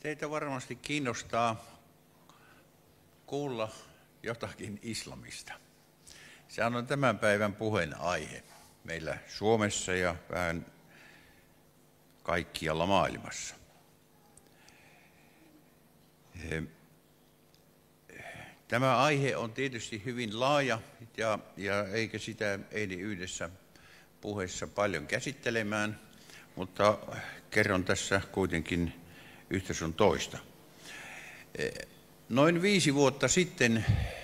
Teitä varmasti kiinnostaa kuulla jotakin islamista. Sehän on tämän päivän puheenaihe meillä Suomessa ja vähän kaikkialla maailmassa. Tämä aihe on tietysti hyvin laaja ja eikä sitä ehdi yhdessä puheessa paljon käsittelemään, mutta kerron tässä kuitenkin yhtä sun toista. Noin 5 vuotta sitten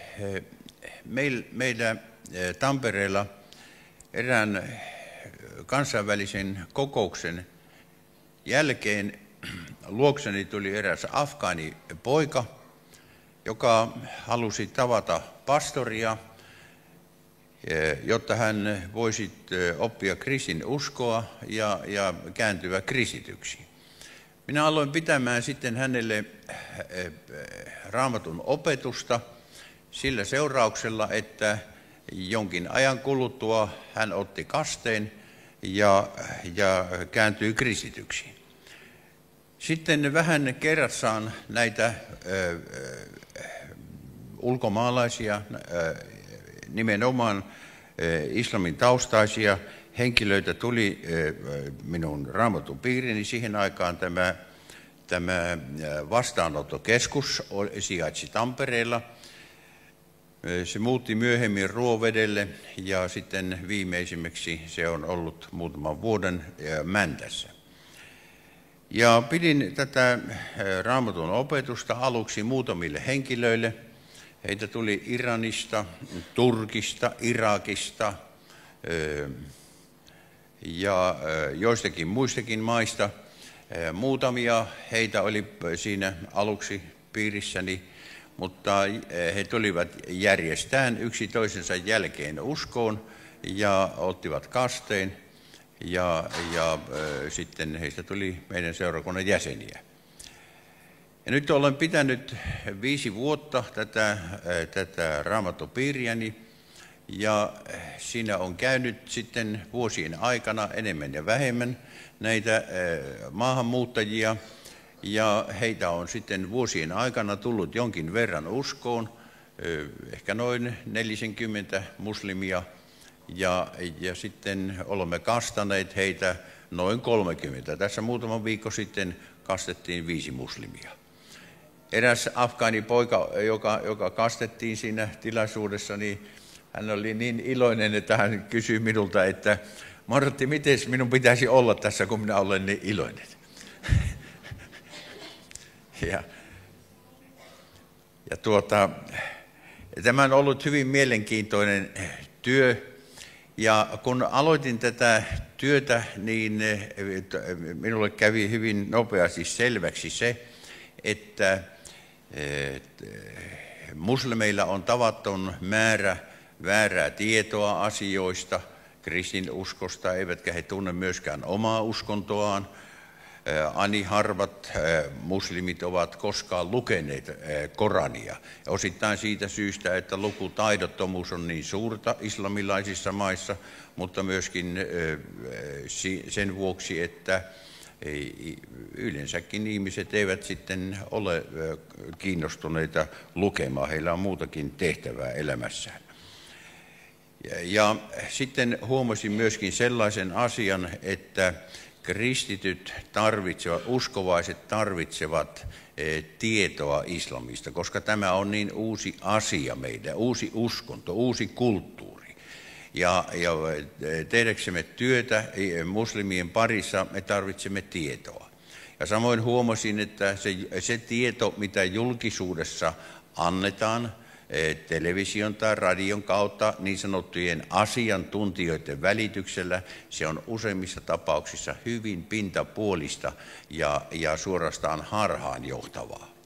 meillä Tampereella erään kansainvälisen kokouksen jälkeen luokseni tuli eräs afgaanipoika, joka halusi tavata pastoria, jotta hän voisi oppia kristinuskoa ja kääntyä kristityksi. Minä aloin pitämään sitten hänelle Raamatun opetusta sillä seurauksella, että jonkin ajan kuluttua hän otti kasteen ja kääntyi kristityksi. Sitten vähän kerrassaan näitä ulkomaalaisia, nimenomaan islamin taustaisia henkilöitä tuli minun Raamatun piiriini. Siihen aikaan tämä vastaanottokeskus sijaitsi Tampereella. Se muutti myöhemmin Ruovedelle ja sitten viimeisimmäksi se on ollut muutaman vuoden Mäntässä. Ja pidin tätä Raamatun opetusta aluksi muutamille henkilöille. Heitä tuli Iranista, Turkista, Irakista ja joistakin muistakin maista. Muutamia heitä oli siinä aluksi piirissäni, mutta he tulivat järjestään yksi toisensa jälkeen uskoon ja ottivat kasteen ja sitten heistä tuli meidän seurakunnan jäseniä. Ja nyt olen pitänyt 5 vuotta tätä Raamattupiiriäni ja siinä on käynyt sitten vuosien aikana enemmän ja vähemmän näitä maahanmuuttajia ja heitä on sitten vuosien aikana tullut jonkin verran uskoon, ehkä noin 40 muslimia ja sitten olemme kastaneet heitä noin 30. Tässä muutama viikko sitten kastettiin 5 muslimia. Eräs afgaanipoika, joka kastettiin siinä tilaisuudessa, niin hän oli niin iloinen, että hän kysyi minulta, että Martti, miten minun pitäisi olla tässä, kun minä olen niin iloinen? Tämä on ollut hyvin mielenkiintoinen työ. Ja kun aloitin tätä työtä, niin minulle kävi hyvin nopeasti selväksi se, että muslimeilla on tavaton määrä väärää tietoa asioista, kristinuskosta, eivätkä he tunne myöskään omaa uskontoaan. Ani harvat muslimit ovat koskaan lukeneet Korania. Osittain siitä syystä, että lukutaidottomuus on niin suurta islamilaisissa maissa, mutta myöskin sen vuoksi, että yleensäkin ihmiset eivät sitten ole kiinnostuneita lukemaan. Heillä on muutakin tehtävää elämässään. Ja sitten huomasin myöskin sellaisen asian, että kristityt tarvitsevat, uskovaiset tarvitsevat tietoa islamista, koska tämä on niin uusi asia meidän, uusi uskonto, uusi kulttuuri. Ja tehdäksemme työtä muslimien parissa me tarvitsemme tietoa. Ja samoin huomasin, että se tieto, mitä julkisuudessa annetaan, television tai radion kautta niin sanottujen asiantuntijoiden välityksellä, se on useimmissa tapauksissa hyvin pintapuolista ja suorastaan harhaanjohtavaa.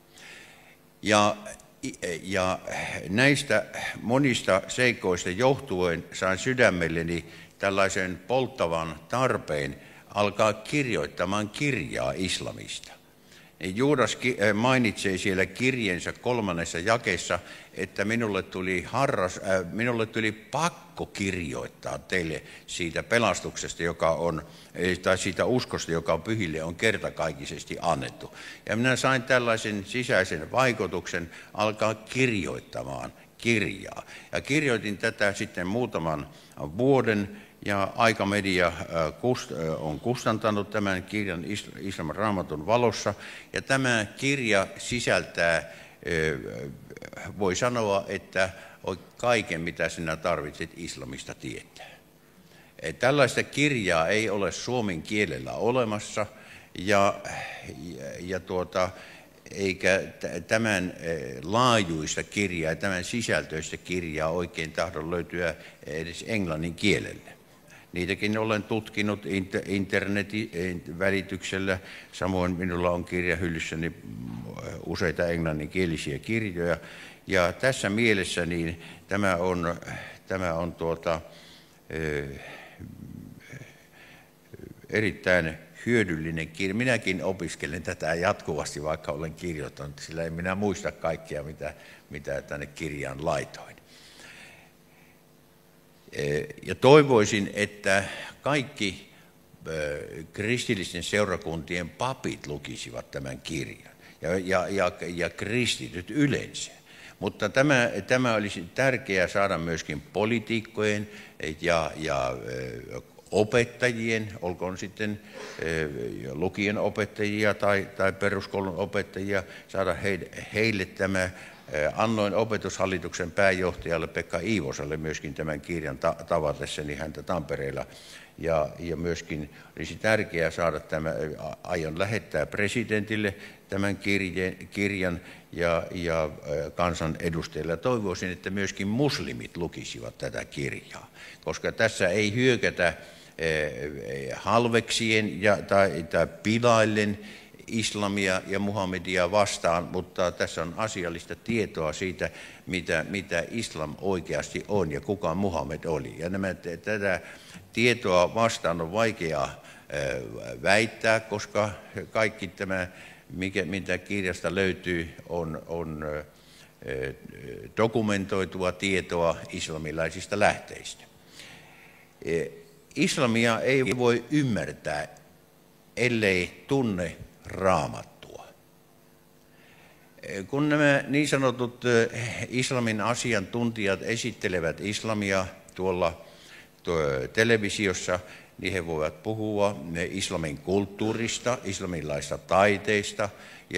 Ja näistä monista seikoista johtuen sain sydämelleni tällaisen polttavan tarpeen alkaa kirjoittamaan kirjaa islamista. niin Juudas mainitsee siellä kirjeensä 3. jakeessa, että minulle tuli pakko kirjoittaa teille siitä pelastuksesta, joka on, tai siitä uskosta, joka on pyhille, on kertakaikkisesti annettu. Ja minä sain tällaisen sisäisen vaikutuksen alkaa kirjoittamaan kirjaa. Ja kirjoitin tätä sitten muutaman vuoden, ja Aika-media on kustantanut tämän kirjan Islamin Raamatun valossa. Ja tämä kirja sisältää, voi sanoa, että kaiken, mitä sinä tarvitset islamista tietää. Tällaista kirjaa ei ole suomen kielellä olemassa, eikä tämän laajuista kirjaa, tämän sisältöistä kirjaa oikein tahdo löytyä edes englannin kielelle. Niitäkin olen tutkinut internetin välityksellä. Samoin minulla on kirjahyllyssäni useita englanninkielisiä kirjoja. Ja tässä mielessä niin tämä on erittäin hyödyllinen kirja. Minäkin opiskelen tätä jatkuvasti, vaikka olen kirjoittanut, sillä en minä muista kaikkea, mitä tänne kirjaan laitoin. Ja toivoisin, että kaikki kristillisten seurakuntien papit lukisivat tämän kirjan ja kristityt yleensä. Mutta tämä olisi tärkeää saada myöskin poliitikkojen ja opettajien, olkoon sitten lukion opettajia tai peruskoulun opettajia, saada heille tämä. Annoin opetushallituksen pääjohtajalle Pekka Iivoselle myöskin tämän kirjan tavatessani häntä Tampereella. Ja myöskin olisi tärkeää saada tämä, aion lähettää presidentille tämän kirjan ja kansanedustajille. Toivoisin, että myöskin muslimit lukisivat tätä kirjaa, koska tässä ei hyökätä halveksien tai pilaillen islamia ja Muhammedia vastaan, mutta tässä on asiallista tietoa siitä, mitä islam oikeasti on ja kuka Muhammed oli. Ja tätä tietoa vastaan on vaikea väittää, koska kaikki tämä, mitä kirjasta löytyy, on dokumentoitua tietoa islamilaisista lähteistä. Islamia ei voi ymmärtää, ellei tunne Raamattua. Kun nämä niin sanotut islamin asiantuntijat esittelevät islamia tuolla televisiossa, niin he voivat puhua islamin kulttuurista, islamilaisista taiteista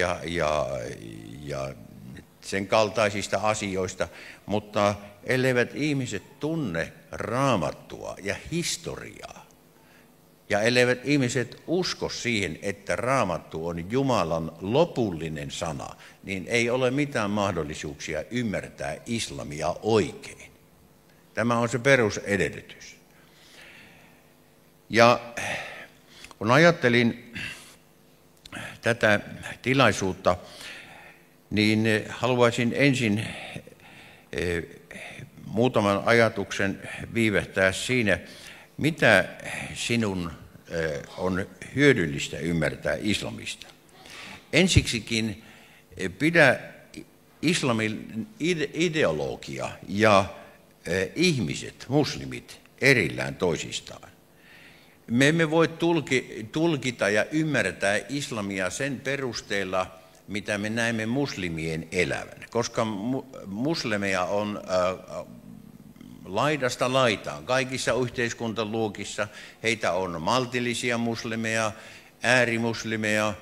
ja sen kaltaisista asioista, mutta elleivät ihmiset tunne Raamattua ja historiaa, ja elleivät ihmiset usko siihen, että Raamattu on Jumalan lopullinen sana, niin ei ole mitään mahdollisuuksia ymmärtää islamia oikein. Tämä on se perusedellytys. Ja kun ajattelin tätä tilaisuutta, niin haluaisin ensin muutaman ajatuksen viivähtää siinä, mitä sinun on hyödyllistä ymmärtää islamista. Ensiksikin pidä islamin ideologia ja ihmiset, muslimit, erillään toisistaan. Me emme voi tulkita ja ymmärtää islamia sen perusteella, mitä me näemme muslimien elävän, koska muslimeja on laidasta laitaan. Kaikissa yhteiskuntaluokissa heitä on maltillisia muslimeja, äärimuslimeja,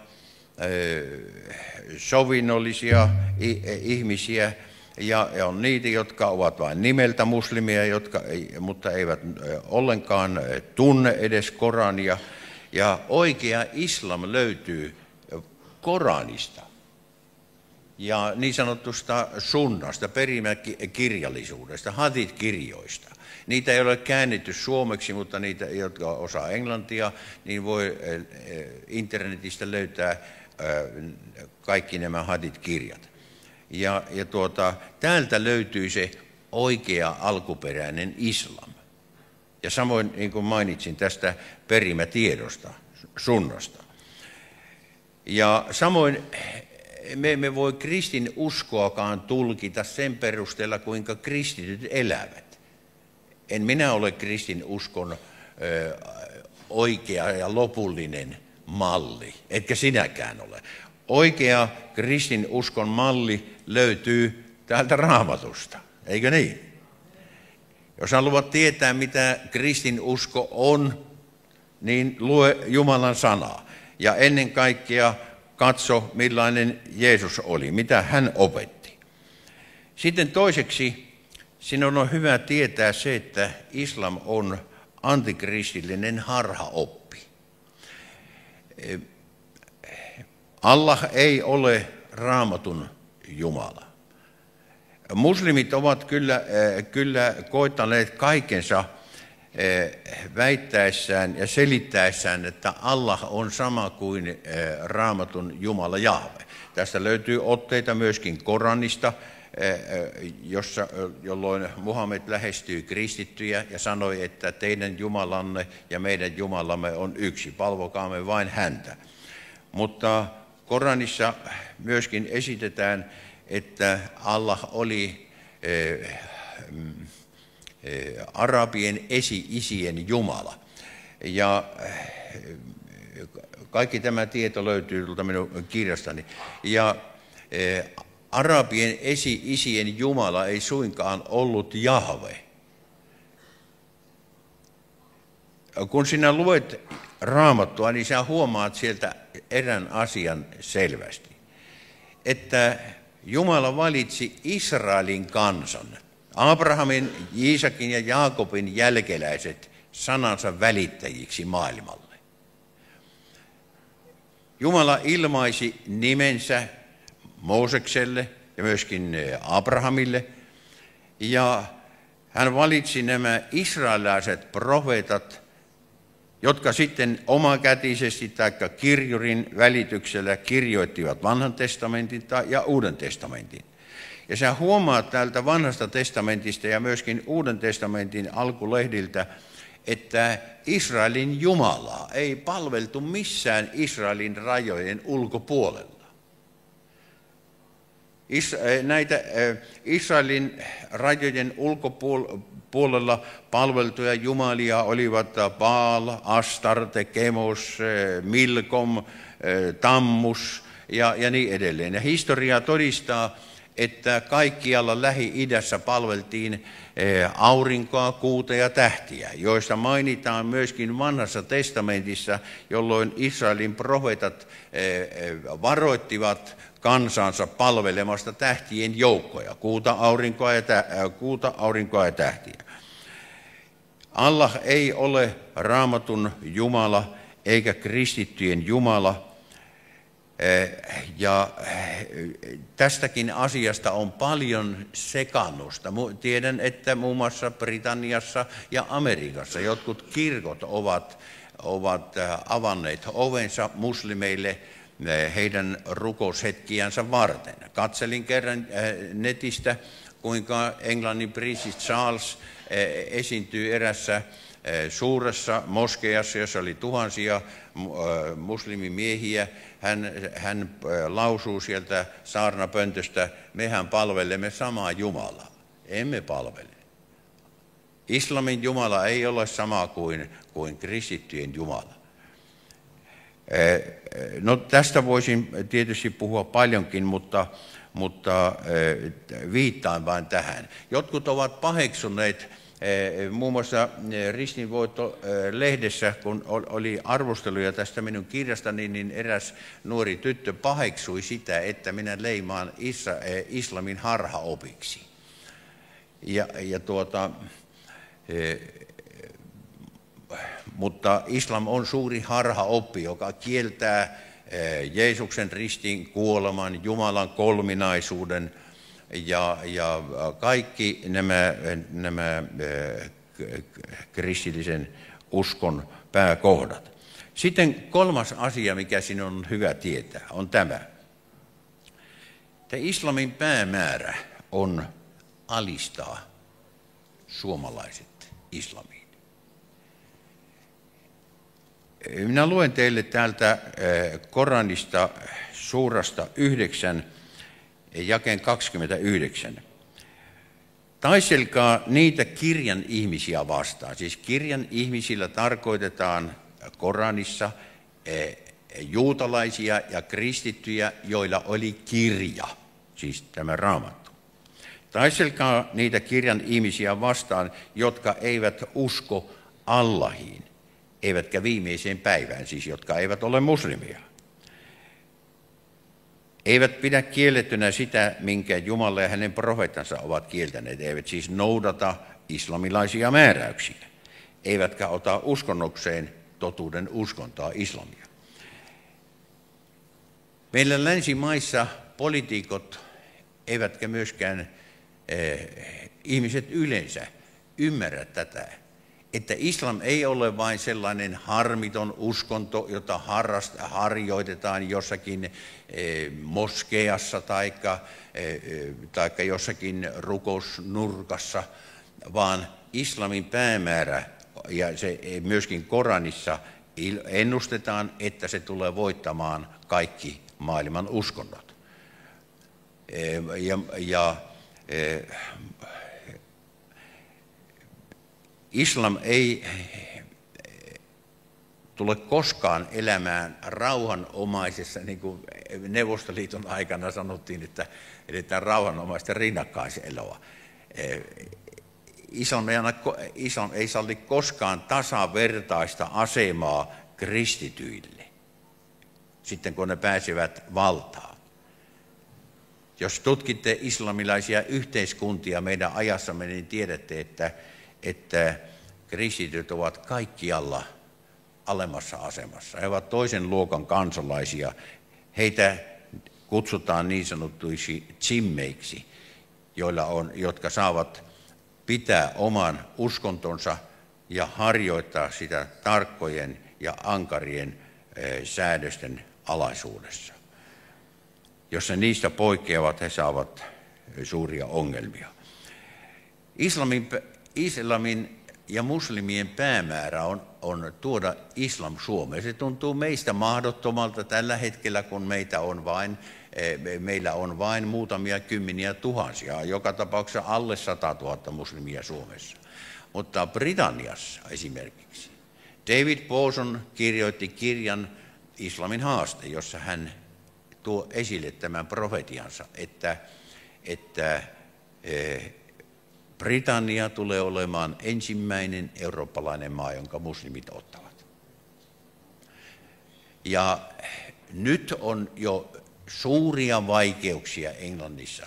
sovinnollisia ihmisiä ja on niitä, jotka ovat vain nimeltä muslimeja, mutta eivät ollenkaan tunne edes Korania. Ja oikea islam löytyy Koranista ja niin sanotusta sunnasta, perimäkirjallisuudesta, hadith-kirjoista. Niitä ei ole käännetty suomeksi, mutta niitä, jotka osaa englantia, niin voi internetistä löytää kaikki nämä hadith-kirjat. Ja täältä löytyy se oikea alkuperäinen islam. Ja samoin, niin kuin mainitsin, tästä perimätiedosta, sunnasta. Ja samoin me emme voi kristin uskoakaan tulkita sen perusteella, kuinka kristityt elävät. En minä ole kristin uskon oikea ja lopullinen malli, etkä sinäkään ole. Oikea kristin uskon malli löytyy täältä Raamatusta, eikö niin? Jos haluat tietää, mitä kristin usko on, niin lue Jumalan sanaa. Ja ennen kaikkea katso, millainen Jeesus oli, mitä hän opetti. Sitten toiseksi, sinun on hyvä tietää se, että islam on antikristillinen harhaoppi. Allah ei ole Raamatun Jumala. Muslimit ovat kyllä koittaneet kaikensa väittäessään ja selittäessään, että Allah on sama kuin Raamatun Jumala Jahve. Tästä löytyy otteita myöskin Koranista, jolloin Muhammed lähestyi kristittyjä ja sanoi, että teidän Jumalanne ja meidän Jumalamme on yksi, palvokaamme vain häntä. Mutta Koranissa myöskin esitetään, että Allah oli arabien esi-isien Jumala. Ja kaikki tämä tieto löytyy tuolta minun kirjastani. Ja arabien esi-isien Jumala ei suinkaan ollut Jahve. Kun sinä luet Raamattua, niin sinä huomaat sieltä erään asian selvästi. Että Jumala valitsi Israelin kansan, Abrahamin, Iisakin ja Jaakobin jälkeläiset sanansa välittäjiksi maailmalle. Jumala ilmaisi nimensä Moosekselle ja myöskin Abrahamille, ja hän valitsi nämä israelilaiset profeetat, jotka sitten omakätisesti tai kirjurin välityksellä kirjoittivat Vanhan testamentin ja Uuden testamentin. Ja sä huomaat täältä Vanhasta testamentista ja myöskin Uuden testamentin alkulehdiltä, että Israelin Jumalaa ei palveltu missään Israelin rajojen ulkopuolella. Näitä Israelin rajojen ulkopuolella palveltuja jumalia olivat Baal, Astarte, Kemos, Milkom, Tammus ja niin edelleen. Ja historia todistaa, että kaikkialla Lähi-idässä palveltiin aurinkoa, kuuta ja tähtiä, joista mainitaan myöskin Vanhassa testamentissa, jolloin Israelin profeetat varoittivat kansansa palvelemasta tähtien joukkoja, kuuta, aurinkoa ja tähtiä. Allah ei ole Raamatun Jumala eikä kristittyjen Jumala. Ja tästäkin asiasta on paljon sekaannusta. Tiedän, että muun muassa Britanniassa ja Amerikassa jotkut kirkot ovat avanneet ovensa muslimeille heidän rukoushetkiänsä varten. Katselin kerran netistä, kuinka Englannin prinssi Charles esiintyy erässä suuressa moskeijassa, jossa oli tuhansia muslimimiehiä. Hän lausuu sieltä saarnapöntöstä, mehän palvelemme samaa Jumalaa. Emme palvele. Islamin Jumala ei ole sama kuin kristittyjen Jumala. No tästä voisin tietysti puhua paljonkin, mutta viittaan vain tähän. Jotkut ovat paheksuneet, muun muassa Ristinvoitto-lehdessä, kun oli arvosteluja tästä minun kirjastani, niin eräs nuori tyttö paheksui sitä, että minä leimaan islamin harhaopiksi. Mutta islam on suuri harhaoppi, joka kieltää Jeesuksen ristin kuoleman, Jumalan kolminaisuuden ja kaikki nämä kristillisen uskon pääkohdat. Sitten kolmas asia, mikä sinun on hyvä tietää, on tämä. Että islamin päämäärä on alistaa suomalaiset islamiin. Minä luen teille täältä Koranista suurasta 9, jakeen 29. Taistelkaa niitä kirjan ihmisiä vastaan. Siis kirjan ihmisillä tarkoitetaan Koranissa juutalaisia ja kristittyjä, joilla oli kirja, siis tämä Raamattu. Taistelkaa niitä kirjan ihmisiä vastaan, jotka eivät usko Allahiin, eivätkä viimeiseen päivään, siis jotka eivät ole muslimia. Eivät pidä kiellettynä sitä, minkä Jumala ja hänen profeettansa ovat kieltäneet, eivät siis noudata islamilaisia määräyksiä, eivätkä ota uskonnokseen totuuden uskontoa islamia. Meillä länsimaissa poliitikot eivätkä myöskään ihmiset yleensä ymmärrä tätä, että islam ei ole vain sellainen harmiton uskonto, jota harjoitetaan jossakin moskeassa tai jossakin rukousnurkassa, vaan islamin päämäärä, ja se myöskin Koranissa ennustetaan, että se tulee voittamaan kaikki maailman uskonnot. Islam ei tule koskaan elämään rauhanomaisessa, niin kuin Neuvostoliiton aikana sanottiin, että eletään rauhanomaista rinnakkaiseloa. Islam ei salli koskaan tasavertaista asemaa kristityille, sitten kun ne pääsevät valtaan. Jos tutkitte islamilaisia yhteiskuntia meidän ajassamme, niin tiedätte, että kristityt ovat kaikkialla alemmassa asemassa. He ovat toisen luokan kansalaisia. Heitä kutsutaan niin sanottuiksi zimmeiksi, jotka saavat pitää oman uskontonsa ja harjoittaa sitä tarkkojen ja ankarien säädösten alaisuudessa. Jos ne niistä poikkeavat, he saavat suuria ongelmia. Islamin ja muslimien päämäärä on tuoda islam Suomeen. Se tuntuu meistä mahdottomalta tällä hetkellä, kun meillä on vain muutamia kymmeniä tuhansia, joka tapauksessa alle 100 000 muslimia Suomessa. Mutta Britanniassa esimerkiksi David Pawson kirjoitti kirjan Islamin haaste, jossa hän tuo esille tämän profetiansa, että Britannia tulee olemaan ensimmäinen eurooppalainen maa, jonka muslimit ottavat. Ja nyt on jo suuria vaikeuksia Englannissa,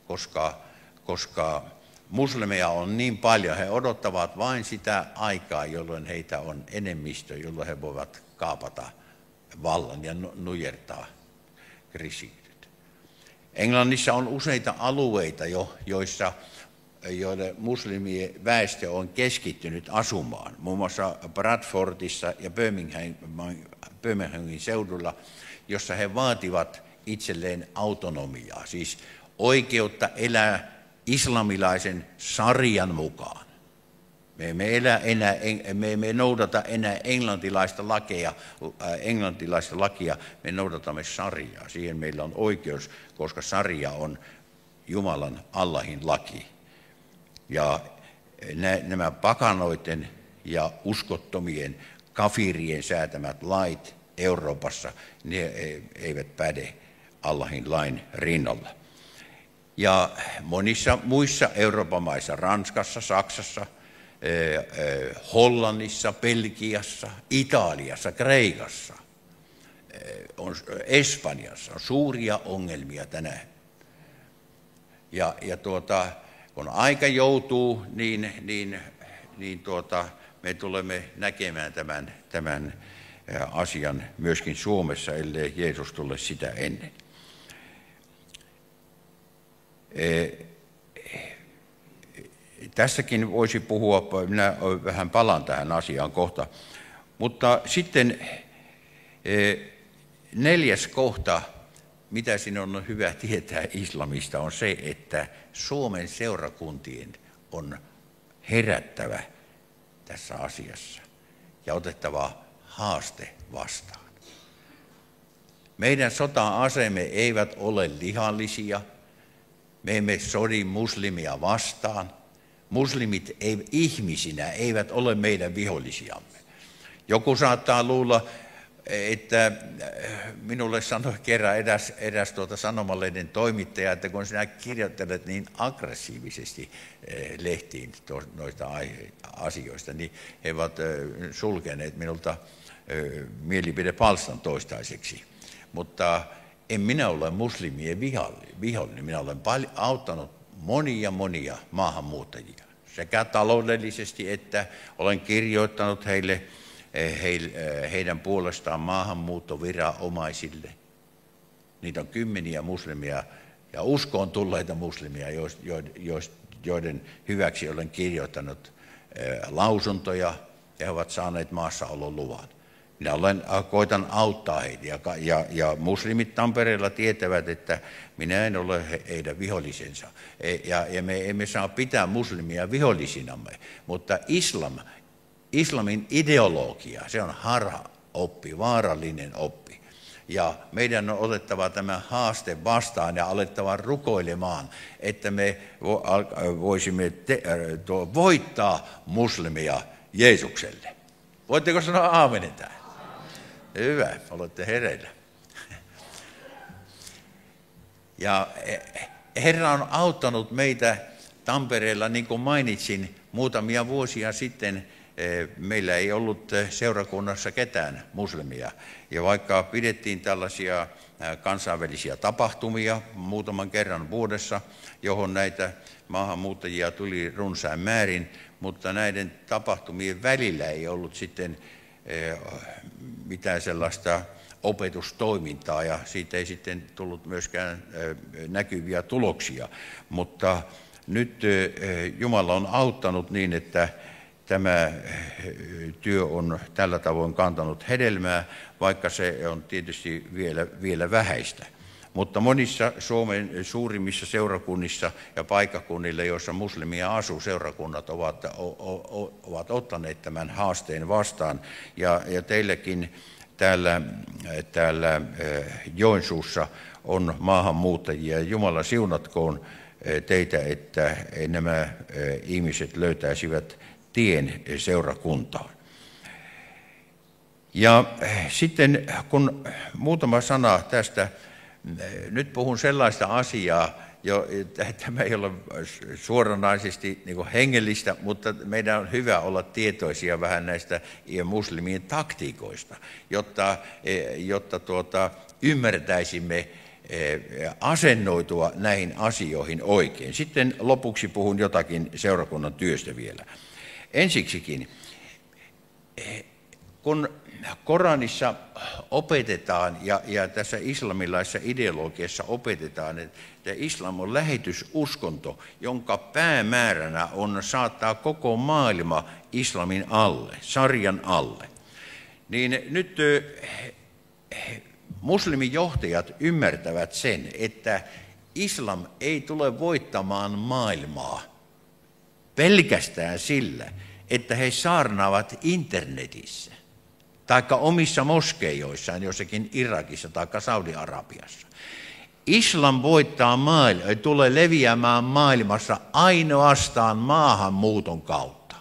koska muslimeja on niin paljon, he odottavat vain sitä aikaa, jolloin heitä on enemmistö, jolloin he voivat kaapata vallan ja nujertaa kristityt. Englannissa on useita alueita jo, joille muslimien väestö on keskittynyt asumaan, muun muassa Bradfordissa ja Birminghamin seudulla, jossa he vaativat itselleen autonomiaa, siis oikeutta elää islamilaisen sarian mukaan. Me emme noudata enää englantilaista lakia, me noudatamme sariaa. Siihen meillä on oikeus, koska saria on Jumalan Allahin laki. Ja nämä pakanoiden ja uskottomien kafirien säätämät lait Euroopassa, ne eivät päde Allahin lain rinnalla. Ja monissa muissa Euroopan maissa, Ranskassa, Saksassa, Hollannissa, Belgiassa, Italiassa, Kreikassa, Espanjassa on suuria ongelmia tänään. Ja kun aika joutuu, niin me tulemme näkemään tämän asian myöskin Suomessa, ellei Jeesus tule sitä ennen. Tässäkin voisi puhua, minä vähän palaan tähän asiaan kohta, mutta sitten 4. kohta, mitä sinun on hyvä tietää islamista, on se, että Suomen seurakuntien on herättävä tässä asiassa ja otettava haaste vastaan. Meidän sota-asemme eivät ole lihallisia. Me emme sodi muslimia vastaan. Muslimit ihmisinä eivät ole meidän vihollisiamme. Joku saattaa luulla, että minulle sanoi kerran eräs sanomalehden toimittaja, että kun sinä kirjoittelet niin aggressiivisesti lehtiin noista asioista, niin he ovat sulkeneet minulta mielipidepalstan toistaiseksi. Mutta en minä ole muslimien vihollinen. Minä olen auttanut monia maahanmuuttajia sekä taloudellisesti, että olen kirjoittanut heidän puolestaan maahanmuuttoviranomaisille. Niitä on kymmeniä muslimia ja uskoon tulleita muslimia, joiden hyväksi olen kirjoittanut lausuntoja ja he ovat saaneet maassaolon luvan. Minä koitan auttaa heitä ja muslimit Tampereella tietävät, että minä en ole heidän vihollisensa. Ja me emme saa pitää muslimia vihollisinamme, mutta islamin ideologia, se on harhaoppi, vaarallinen oppi. Ja meidän on otettava tämä haaste vastaan ja alettava rukoilemaan, että me voisimme voittaa muslimia Jeesukselle. Voitteko sanoa aamenin tähän? Hyvä, olette hereillä. Ja Herra on auttanut meitä Tampereella, niin kuin mainitsin, muutamia vuosia sitten. Meillä ei ollut seurakunnassa ketään muslimia. Ja vaikka pidettiin tällaisia kansainvälisiä tapahtumia muutaman kerran vuodessa, johon näitä maahanmuuttajia tuli runsain määrin, mutta näiden tapahtumien välillä ei ollut sitten mitään sellaista opetustoimintaa ja siitä ei sitten tullut myöskään näkyviä tuloksia. Mutta nyt Jumala on auttanut niin, että tämä työ on tällä tavoin kantanut hedelmää, vaikka se on tietysti vielä vähäistä. Mutta monissa Suomen suurimmissa seurakunnissa ja paikkakunnilla, joissa muslimia asuu, seurakunnat ovat ottaneet tämän haasteen vastaan. Ja teilläkin täällä Joensuussa on maahanmuuttajia. Jumala siunatkoon teitä, että nämä ihmiset löytäisivät tien seurakuntaan. Ja sitten kun muutama sana tästä, nyt puhun sellaista asiaa, että tämä ei ole suoranaisesti niin kuin hengellistä, mutta meidän on hyvä olla tietoisia vähän näistä muslimien taktiikoista, jotta ymmärtäisimme asennoitua näihin asioihin oikein. Sitten lopuksi puhun jotakin seurakunnan työstä vielä. Ensiksikin, kun Koranissa opetetaan ja tässä islamilaisessa ideologiassa opetetaan, että islam on lähetysuskonto, jonka päämääränä on saattaa koko maailma islamin alle, sarjan alle, niin nyt muslimijohtajat ymmärtävät sen, että islam ei tule voittamaan maailmaa pelkästään sillä, että he saarnaavat internetissä tai omissa moskeijoissaan jossakin Irakissa tai Saudi-Arabiassa. Islam voittaa tulee leviämään maailmassa ainoastaan maahanmuuton kautta.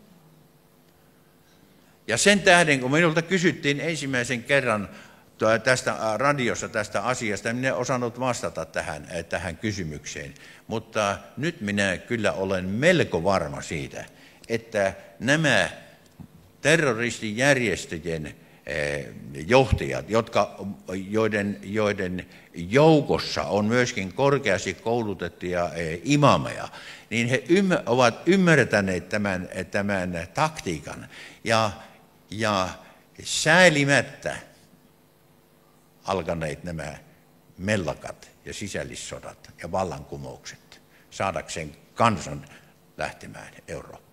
Ja sen tähden, kun minulta kysyttiin ensimmäisen kerran tästä radiossa tästä asiasta, minä en osannut vastata tähän kysymykseen. Mutta nyt minä kyllä olen melko varma siitä, että nämä terroristijärjestöjen johtajat, joiden joukossa on myöskin korkeasti koulutettuja imameja, niin he ovat ymmärtäneet tämän taktiikan ja säälimättä alkaneet nämä mellakat ja sisällissodat ja vallankumoukset saadakseen kansan lähtemään Eurooppaan.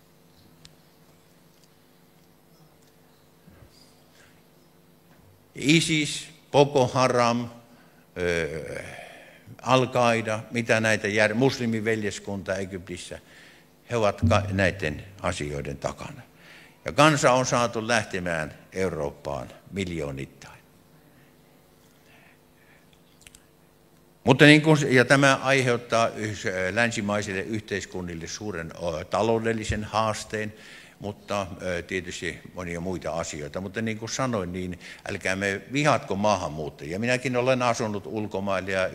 ISIS, Boko Haram, Al-Qaida, mitä näitä muslimiveljeskunta Egyptissä, he ovat näiden asioiden takana. Ja kansa on saatu lähtemään Eurooppaan miljoonittain. Mutta ja tämä aiheuttaa länsimaisille yhteiskunnille suuren taloudellisen haasteen, mutta tietysti monia muita asioita. Mutta niin kuin sanoin, niin älkäämme vihatko maahanmuuttajia. Minäkin olen asunut ulkomailla ja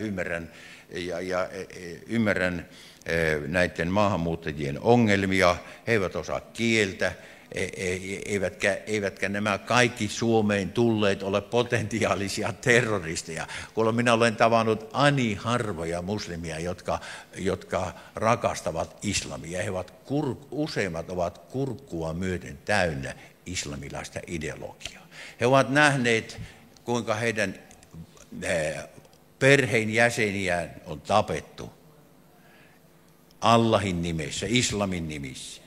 ymmärrän näiden maahanmuuttajien ongelmia. He eivät osaa kieltä, eivätkä nämä kaikki Suomeen tulleet ole potentiaalisia terroristeja. Kun minä olen tavannut ani harvoja muslimia, jotka rakastavat islamia. Useimmat ovat kurkkua myöten täynnä islamilaista ideologiaa. He ovat nähneet, kuinka heidän perheenjäseniään on tapettu Allahin nimessä, islamin nimissä.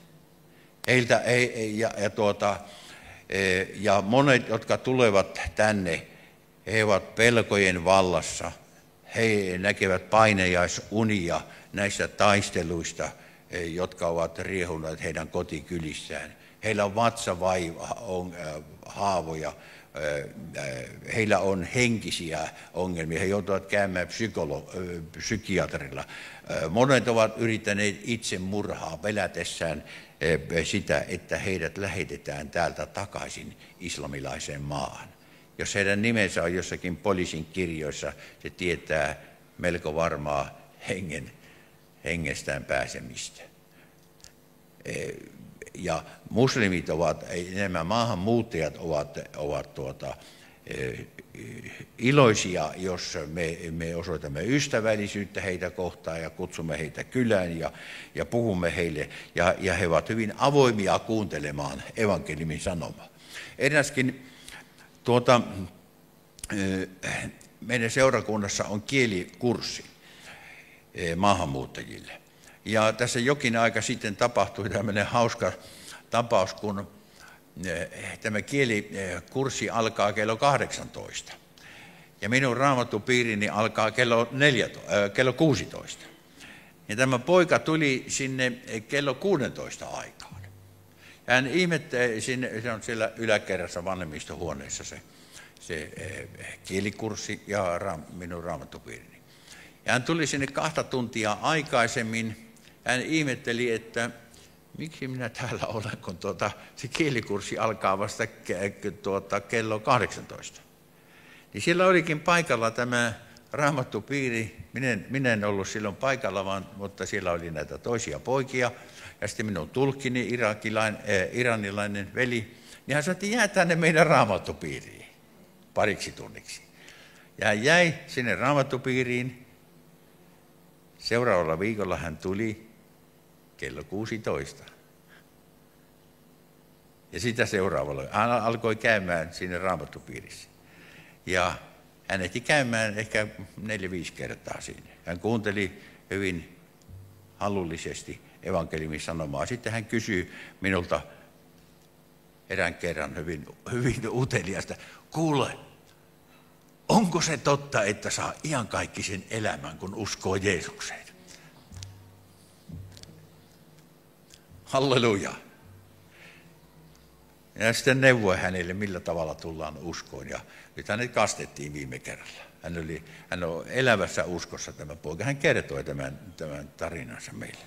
Ja monet, jotka tulevat tänne, he ovat pelkojen vallassa. He näkevät painajaisunia näistä taisteluista, jotka ovat riehuneet heidän kotikylissään. Heillä on vatsahaavoja, heillä on henkisiä ongelmia, he joutuvat käymään psykiatrilla. Monet ovat yrittäneet itsemurhaa pelätessään sitä, että heidät lähetetään täältä takaisin islamilaiseen maahan. Jos heidän nimensä on jossakin poliisin kirjoissa, se tietää melko varmaa hengestään pääsemistä. Ja muslimit nämä maahanmuuttajat ovat iloisia, jos me osoitamme ystävällisyyttä heitä kohtaan ja kutsumme heitä kylään ja puhumme heille. Ja he ovat hyvin avoimia kuuntelemaan evankeliumin sanomaa. Eräskin meidän seurakunnassa on kielikurssi maahanmuuttajille. Ja tässä jokin aika sitten tapahtui tämmöinen hauska tapaus, kun tämä kielikurssi alkaa kello 18. Ja minun raamattupiirini alkaa kello 16. Ja tämä poika tuli sinne kello 16 aikaan. Hän ihmetteli, se on siellä yläkerrassa vanhemmistohuoneessa se kielikurssi ja minun raamattupiirini. Ja hän tuli sinne 2 tuntia aikaisemmin. Hän ihmetteli, että miksi minä täällä olen, kun se kielikurssi alkaa vasta kello 18. Niin siellä olikin paikalla tämä raamattupiiri. Minä en ollut silloin paikalla, mutta siellä oli näitä toisia poikia. Ja sitten minun tulkkini, iranilainen veli, niin hän sanoi, että jää tänne meidän raamattupiiriin pariksi tunniksi. Ja hän jäi sinne raamattupiiriin. Seuraavalla viikolla hän tuli kello 16. Ja sitä seuraavalla hän alkoi käymään sinne raamattupiirissä. Ja hän ehti käymään ehkä 4-5 kertaa siinä. Hän kuunteli hyvin halullisesti evankeliumin sanomaa. Sitten hän kysyi minulta erään kerran hyvin uteliasta, kuule, onko se totta, että saa iankaikkisen elämän, kun uskoo Jeesukseen? Halleluja. Ja sitten neuvoi hänelle, millä tavalla tullaan uskoon. Ja nyt hänet kastettiin viime kerralla. Hän on elävässä uskossa tämä poika. Hän kertoi tämän tarinansa meille.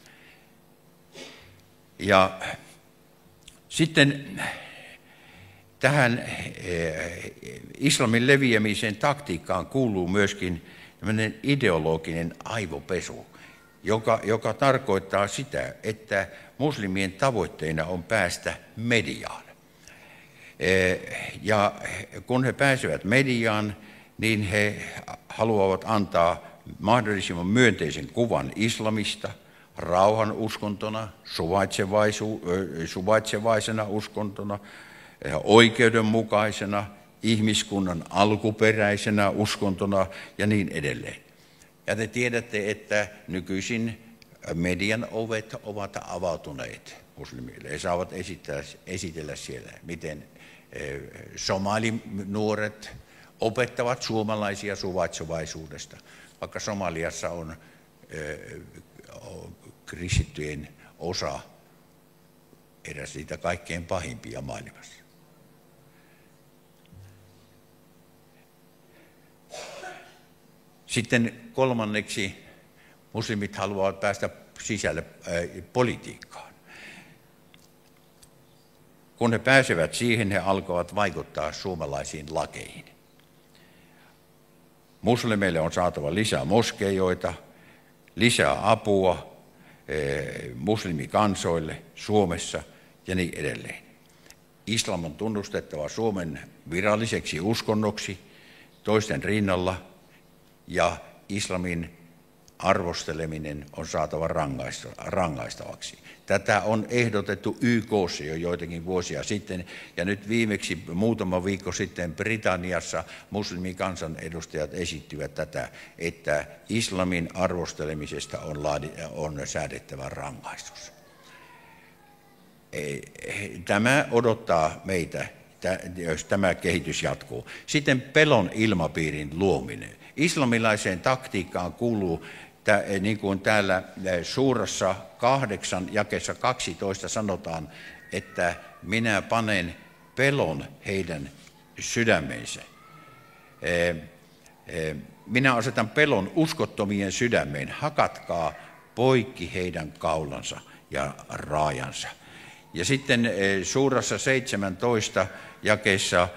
Ja sitten tähän islamin leviämisen taktiikkaan kuuluu myöskin tämmöinen ideologinen aivopesu, joka tarkoittaa sitä, että muslimien tavoitteena on päästä mediaan. Ja kun he pääsevät mediaan, niin he haluavat antaa mahdollisimman myönteisen kuvan islamista, rauhan uskontona, suvaitsevaisena uskontona, oikeudenmukaisena, ihmiskunnan alkuperäisenä uskontona ja niin edelleen. Ja te tiedätte, että nykyisin median ovet ovat avautuneet muslimille. He saavat esitellä siellä, miten somalinuoret opettavat suomalaisia suvaitsevaisuudesta, vaikka Somaliassa on kristittyjen osa eräs siitä kaikkein pahimpia maailmassa. Sitten kolmanneksi muslimit haluavat päästä sisälle politiikkaan. Kun he pääsevät siihen, he alkavat vaikuttaa suomalaisiin lakeihin. Muslimeille on saatava lisää moskeijoita, lisää apua muslimikansoille Suomessa ja niin edelleen. Islam on tunnustettava Suomen viralliseksi uskonnoksi toisten rinnalla ja islamin arvosteleminen on saatava rangaistavaksi. Tätä on ehdotettu YK:ssa jo joitakin vuosia sitten, ja nyt viimeksi muutama viikko sitten Britanniassa muslimikansan edustajat esittivät tätä, että islamin arvostelemisesta on säädettävä rangaistus. Tämä odottaa meitä, jos tämä kehitys jatkuu. Sitten pelon ilmapiirin luominen. Islamilaiseen taktiikkaan kuuluu, niin kuin täällä suurassa 8 jakeessa 12 sanotaan, että minä panen pelon heidän sydämeensä. Minä asetan pelon uskottomien sydämeen, hakatkaa poikki heidän kaulansa ja raajansa. Ja sitten suurassa 17 jakeessa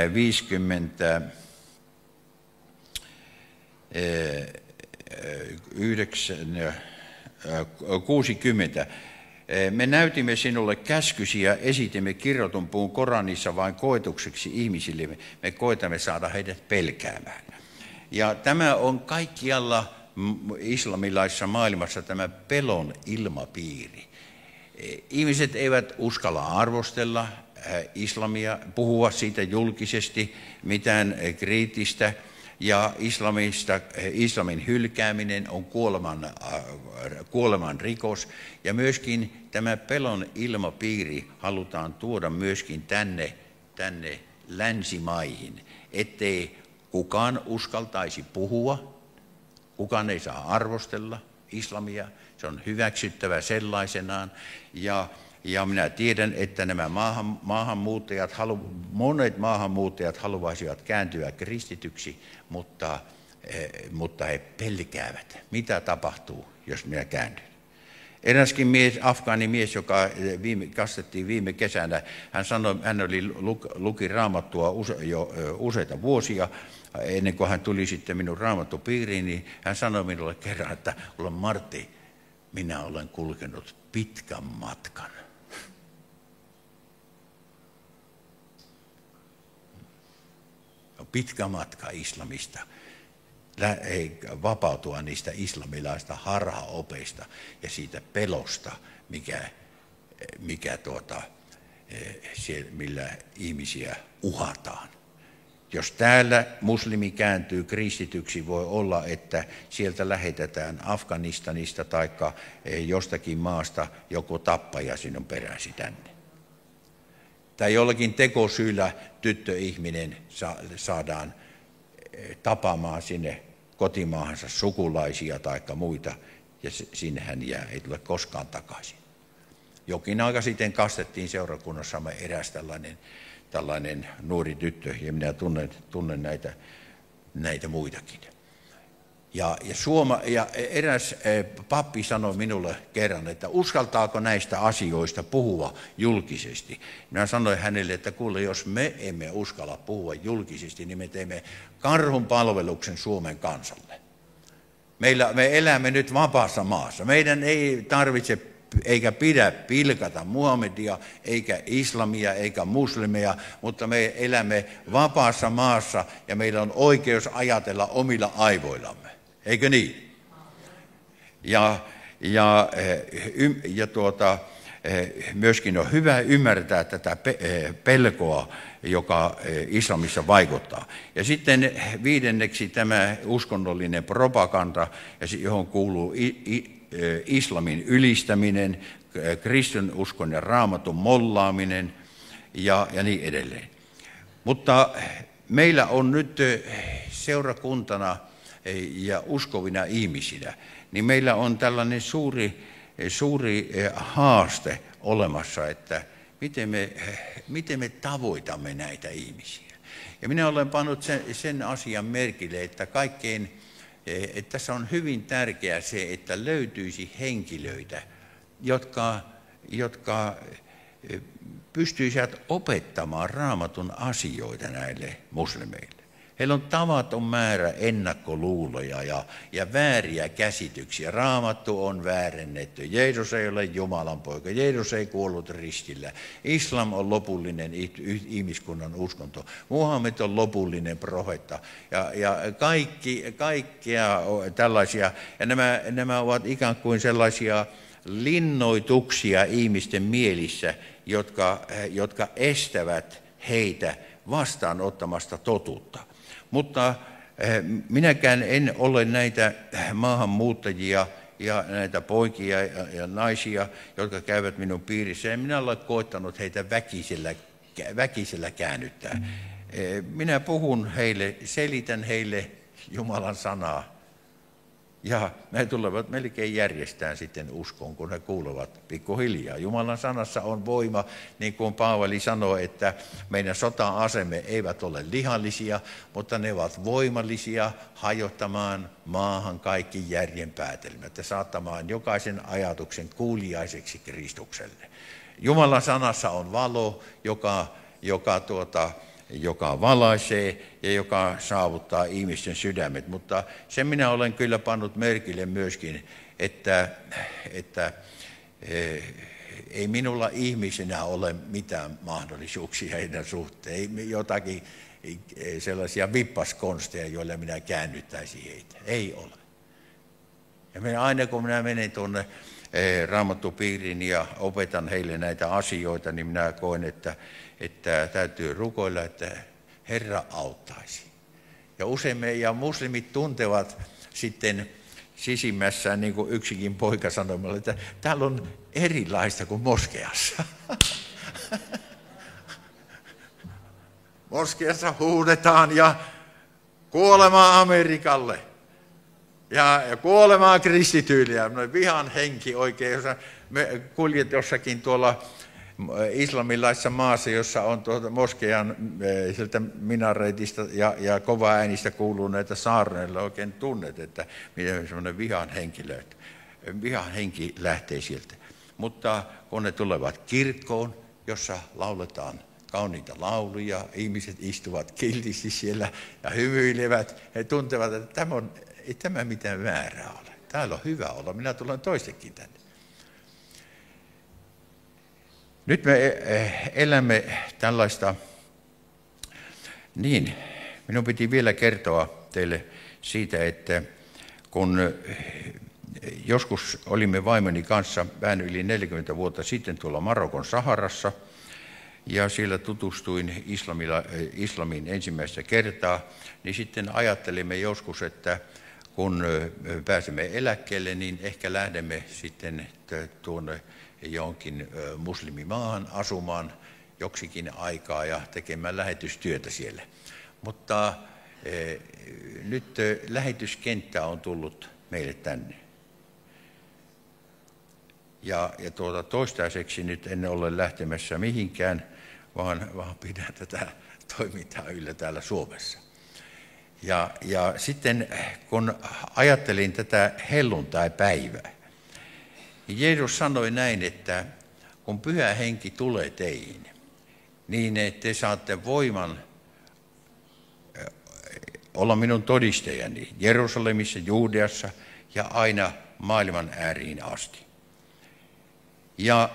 60. Me näytimme sinulle käskysi ja esitimme kirjoitun puun Koranissa vain koetukseksi ihmisille. Me koetamme saada heidät pelkäämään. Ja tämä on kaikkialla islamilaisessa maailmassa tämä pelon ilmapiiri. Ihmiset eivät uskalla arvostella islamia, puhua siitä julkisesti mitään kriittistä. Ja islamin hylkääminen on kuoleman rikos. Ja myöskin tämä pelon ilmapiiri halutaan tuoda myöskin tänne länsimaihin, ettei kukaan uskaltaisi puhua, kukaan ei saa arvostella islamia, se on hyväksyttävä sellaisenaan. Ja minä tiedän, että nämä monet maahanmuuttajat haluaisivat kääntyä kristityksi, mutta he pelkäävät. Mitä tapahtuu, jos minä käännyn? Eräskin afgaanimies, joka kastettiin viime kesänä, hän luki Raamattua jo useita vuosia, ennen kuin hän tuli sitten minun raamattupiiriin, niin hän sanoi minulle kerran, että Martti, minä olen kulkenut pitkän matkan. Pitkä matka islamista, vapautua niistä islamilaista harhaopeista ja siitä pelosta, millä ihmisiä uhataan. Jos täällä muslimi kääntyy kristityksi, voi olla, että sieltä lähetetään Afganistanista tai jostakin maasta joku tappaja sinun peräsi tänne. Tai jollakin tekosyyllä tyttöihminen saadaan tapaamaan sinne kotimaahansa sukulaisia tai muita, ja sinne hän jää, ei tule koskaan takaisin. Jokin aika sitten kastettiin seurakunnassamme eräs tällainen nuori tyttö, ja minä tunnen näitä muitakin. Ja eräs pappi sanoi minulle kerran, että uskaltaako näistä asioista puhua julkisesti. Minä sanoin hänelle, että kuule, jos me emme uskalla puhua julkisesti, niin me teemme karhun palveluksen Suomen kansalle. Me elämme nyt vapaassa maassa. Meidän ei tarvitse eikä pidä pilkata Muhammedia, eikä islamia, eikä muslimeja, mutta me elämme vapaassa maassa ja meillä on oikeus ajatella omilla aivoillamme. Eikö niin? Myöskin on hyvä ymmärtää tätä pelkoa, joka islamissa vaikuttaa. Ja sitten viidenneksi tämä uskonnollinen propaganda, johon kuuluu islamin ylistäminen, kristinuskon ja raamatun mollaaminen ja niin edelleen. Mutta meillä on nyt seurakuntana ja uskovina ihmisinä, niin meillä on tällainen suuri suuri haaste olemassa, että miten me tavoitamme näitä ihmisiä. Ja minä olen pannut sen asian merkille, että että tässä on hyvin tärkeää se, että löytyisi henkilöitä, jotka pystyisivät opettamaan Raamatun asioita näille muslimeille. Heillä on tavaton määrä ennakkoluuloja ja vääriä käsityksiä. Raamattu on väärennetty. Jeesus ei ole Jumalan poika. Jeesus ei kuollut ristillä. Islam on lopullinen ihmiskunnan uskonto. Muhammed on lopullinen profeetta. Ja kaikkia tällaisia. Ja nämä ovat ikään kuin sellaisia linnoituksia ihmisten mielissä, jotka estävät heitä vastaanottamasta totuutta. Mutta minäkään en ole näitä maahanmuuttajia ja näitä poikia ja naisia, jotka käyvät minun piirissä. En minä ole koittanut heitä väkisellä käännyttää. Minä puhun heille, selitän heille Jumalan sanaa. Ja he tulevat melkein järjestään sitten uskoon, kun he kuulevat pikkuhiljaa. Jumalan sanassa on voima, niin kuin Paavali sanoi, että meidän sota-asemme eivät ole lihallisia, mutta ne ovat voimallisia hajottamaan maahan kaikki järjen päätelmät ja saattamaan jokaisen ajatuksen kuuliaiseksi Kristukselle. Jumalan sanassa on valo, joka valaisee ja joka saavuttaa ihmisten sydämet. Mutta sen minä olen kyllä pannut merkille myöskin, että ei minulla ihmisenä ole mitään mahdollisuuksia heidän suhteen. Ei jotakin sellaisia vippaskonsteja, joilla minä käännyttäisin heitä. Ei ole. Ja aina kun minä menen tuonne Raamattupiiriin ja opetan heille näitä asioita, niin minä koen, että täytyy rukoilla, että Herra auttaisi. Ja usein meidän muslimit tuntevat sitten sisimmässään, niin kuin yksikin poika sanoi, että täällä on erilaista kuin moskeassa. Moskeassa huudetaan ja kuolemaa Amerikalle. Ja kuolemaa kristityille. Vihan henki oikein, jos me kuljet jossakin tuolla islamilaisessa maassa, jossa on moskean sieltä minareitista ja kova äänistä kuuluu näitä saarneilla, oikein tunnet, että miten semmoinen vihan henki lähtee sieltä. Mutta kun ne tulevat kirkkoon, jossa lauletaan kauniita lauluja, ihmiset istuvat kiltisti siellä ja hymyilevät, he tuntevat, että ei tämä mitään väärää ole. Täällä on hyvä olla, minä tulen toistekin tänne. Nyt me elämme tällaista, niin minun piti vielä kertoa teille siitä, että kun joskus olimme vaimoni kanssa vähän yli 40 vuotta sitten tuolla Marokon Saharassa, ja siellä tutustuin islamiin ensimmäistä kertaa, niin sitten ajattelimme joskus, että kun pääsemme eläkkeelle, niin ehkä lähdemme sitten tuonne johonkin muslimimaahan asumaan joksikin aikaa ja tekemään lähetystyötä siellä. Mutta nyt lähetyskenttä on tullut meille tänne. Ja toistaiseksi nyt en ole lähtemässä mihinkään, vaan pidän tätä toimintaa yllä täällä Suomessa. Ja sitten kun ajattelin tätä helluntaipäivää, niin Jeesus sanoi näin, että kun Pyhä Henki tulee teihin, niin te saatte voiman olla minun todistajani Jerusalemissa, Juudeassa ja aina maailman ääriin asti. Ja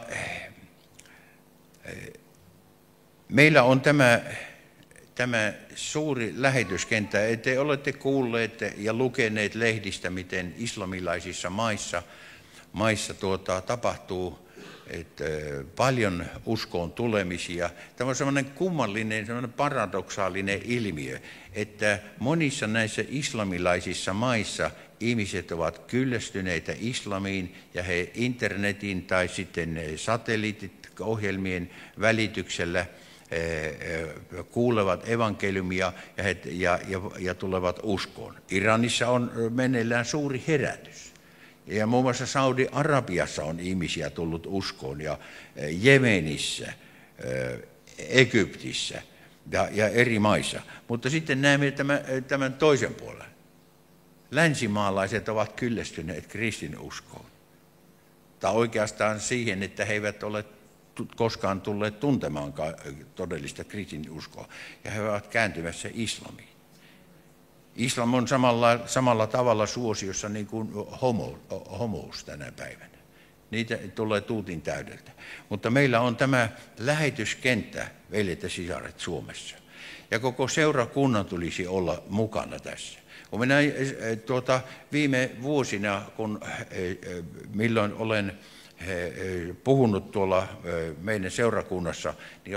meillä on tämä suuri lähetyskenttä. Te olette kuulleet ja lukeneet lehdistä, miten islamilaisissa maissa tapahtuu paljon uskoon tulemisia. Tämä on semmoinen kummallinen, semmoinen paradoksaalinen ilmiö, että monissa näissä islamilaisissa maissa ihmiset ovat kyllästyneitä islamiin ja he internetin tai sitten satelliittiohjelmien välityksellä kuulevat evankeliumia ja tulevat uskoon. Iranissa on meneillään suuri herätys. Ja muun muassa Saudi-Arabiassa on ihmisiä tullut uskoon ja Jemenissä, Egyptissä ja eri maissa. Mutta sitten näemme tämän toisen puolen. Länsimaalaiset ovat kyllästyneet kristinuskoon. Tai oikeastaan siihen, että he eivät ole koskaan tulleet tuntemaan todellista kristinuskoa. Ja he ovat kääntymässä islamiin. Islam on samalla tavalla suosiossa niin kuin homous tänä päivänä. Niitä tulee tuutin täydeltä. Mutta meillä on tämä lähetyskenttä, veljet ja sisaret, Suomessa. Ja koko seurakunnan tulisi olla mukana tässä. Kun minä viime vuosina, milloin olen puhunut tuolla meidän seurakunnassa, niin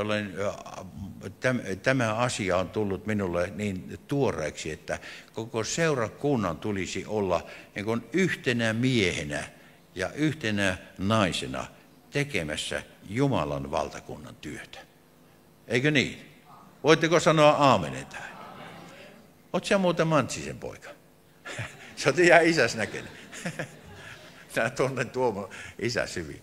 tämä asia on tullut minulle niin tuoreeksi, että koko seurakunnan tulisi olla niin kuin yhtenä miehenä ja yhtenä naisena tekemässä Jumalan valtakunnan työtä. Eikö niin? Voitteko sanoa aamenen tähän? Oletko sinä muuten Mantsisen poika? Sä oot ihan isäs näköinen. Minä tunnen Tuomo isäs hyvin.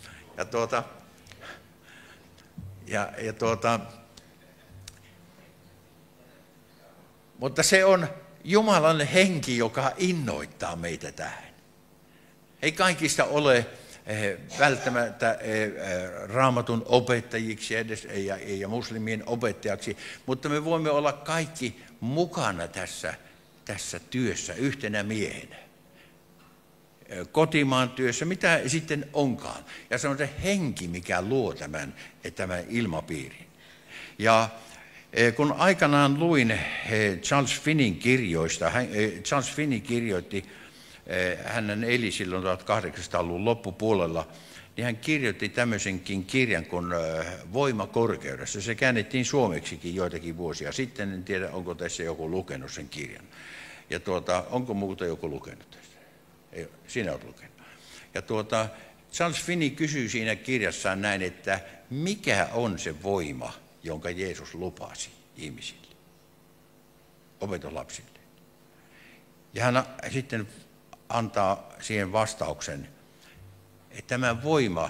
Mutta se on Jumalan henki, joka innoittaa meitä tähän. Ei kaikista ole välttämättä Raamatun opettajiksi edes ja muslimien opettajaksi, mutta me voimme olla kaikki mukana tässä työssä yhtenä miehenä. Kotimaan työssä, mitä sitten onkaan. Ja se on se henki, mikä luo tämän ilmapiirin. Ja kun aikanaan luin Charles Finneyn kirjoista, Charles Finney kirjoitti, hän eli silloin 1800-luvun loppupuolella, niin hän kirjoitti tämmöisenkin kirjan kuin Voima korkeudessa. Se käännettiin suomeksikin joitakin vuosia sitten, en tiedä onko tässä joku lukenut sen kirjan. Ja onko muuta joku lukenut tästä? Ei, sinä olet lukenut. Ja Charles Finney kysyy siinä kirjassaan näin, että mikä on se voima, jonka Jeesus lupasi ihmisille, opetuslapsille. Ja hän sitten antaa siihen vastauksen, että tämä voima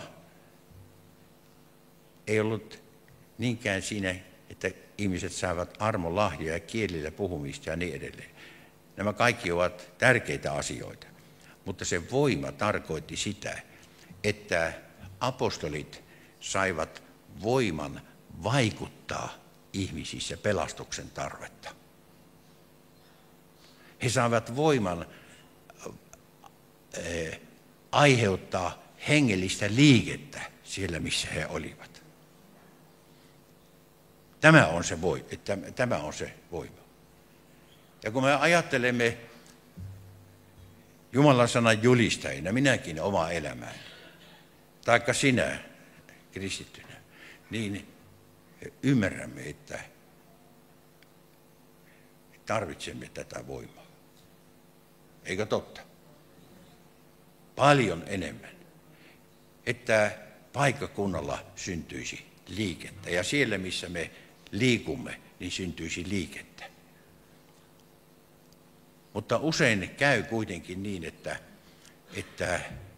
ei ollut niinkään siinä, että ihmiset saavat armolahjoja, kielillä puhumista ja niin edelleen. Nämä kaikki ovat tärkeitä asioita, mutta se voima tarkoitti sitä, että apostolit saivat voiman vaikuttaa ihmisissä pelastuksen tarvetta. He saivat voiman aiheuttaa hengellistä liikettä siellä, missä he olivat. Tämä on se voima. Ja kun me ajattelemme Jumalan sanan julistajina, minäkin oma elämääni, taikka sinä kristittynä, niin ymmärrämme, että tarvitsemme tätä voimaa. Eikö totta? Paljon enemmän, että paikkakunnalla syntyisi liikettä. Ja siellä, missä me liikumme, niin syntyisi liikettä. Mutta usein käy kuitenkin niin, että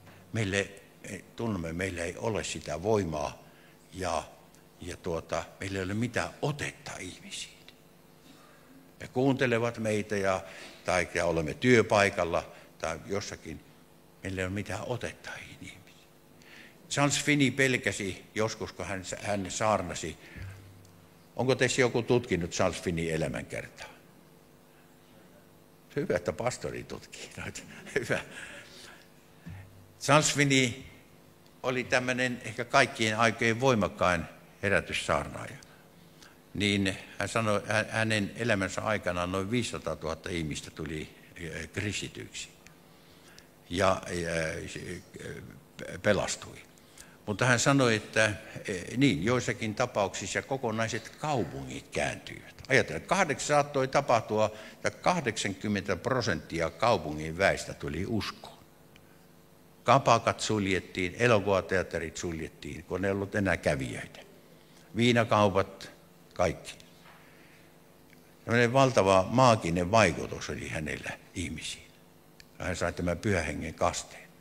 meillä ei ole sitä voimaa ja meillä ei ole mitään otetta ihmisiin. He kuuntelevat meitä tai olemme työpaikalla tai jossakin. Meillä ei ole mitään otetta ihmisiin. Charles Finney pelkäsi joskus, kun hän saarnasi. Onko teissä joku tutkinut Charles Finneyn elämänkertaa? Hyvä, että pastori tutkii noita. Hyvä. Charles Finney oli tämmöinen ehkä kaikkien aikojen voimakkain herätyssaarnaaja. Niin hän sanoi, hänen elämänsä aikana noin 500 000 ihmistä tuli kristityiksi ja pelastui. Mutta hän sanoi, että niin, joissakin tapauksissa kokonaiset kaupungit kääntyivät. Ajatellaan, saattoi tapahtua, että 80% kaupungin väestä tuli uskoon. Kapakat suljettiin, elokuvateatterit suljettiin, kun ei ollut enää kävijöitä. Viinakaupat, kaikki. Tällainen valtava maaginen vaikutus oli hänellä ihmisiin. Hän sai tämän pyhän hengen kasteen.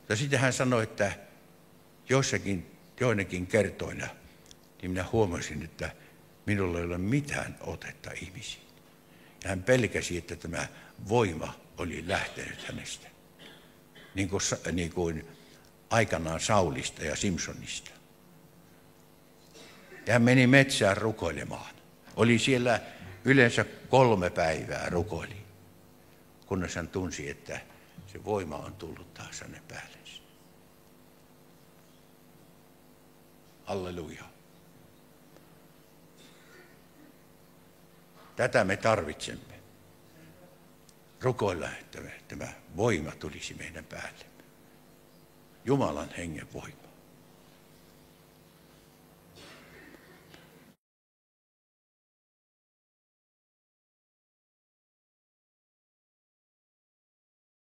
Ja sitten hän sanoi, että joinakin kertoina, niin minä huomasin, että minulla ei ole mitään otetta ihmisiin. Ja hän pelkäsi, että tämä voima oli lähtenyt hänestä. Niin kuin aikanaan Saulista ja Simsonista. Ja hän meni metsään rukoilemaan. Oli siellä yleensä 3 päivää rukoili, kunnes hän tunsi, että se voima on tullut taas hänen päällensä. Halleluja. Tätä me tarvitsemme. Rukoilla, että tämä voima tulisi meidän päälle. Jumalan hengen voima.